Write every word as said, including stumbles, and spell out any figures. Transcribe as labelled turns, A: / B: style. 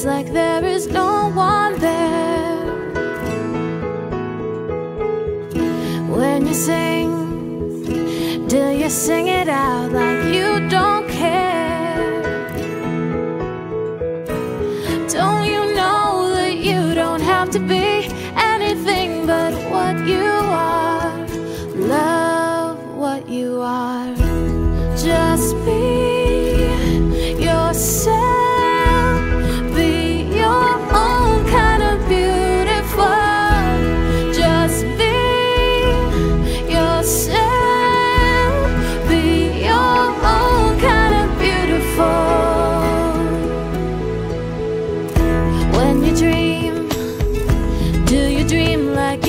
A: It's like there is no one there. When you sing, do you sing it out like you don't care? Don't you know that you don't have to be anything but what you are? Love what you are. Just be yourself. Be your own kind of beautiful. Just be yourself. Be your own kind of beautiful. When you dream, do you dream like